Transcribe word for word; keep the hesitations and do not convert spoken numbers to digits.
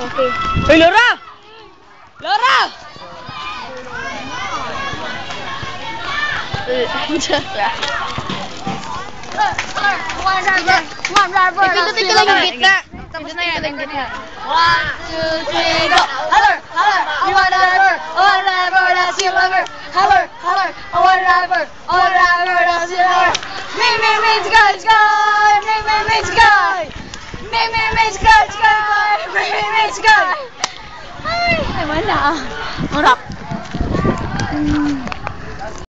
Okay. Hey, LoRA! LoRA! One driver, one driver. Ipindutin ko lang yung gitna. Tapos na yan, yung gitna. One, two, three, go! Holler, holler, one driver, one driver, that's your lover. Holler, holler, one driver, one driver, that's your lover. Ming, ming, ming, sky, sky, ming, ming, ming, sky. Ming, ming, ming, sky, sky, ming, ming, ming, sky. Ay, ay, wala. Marap.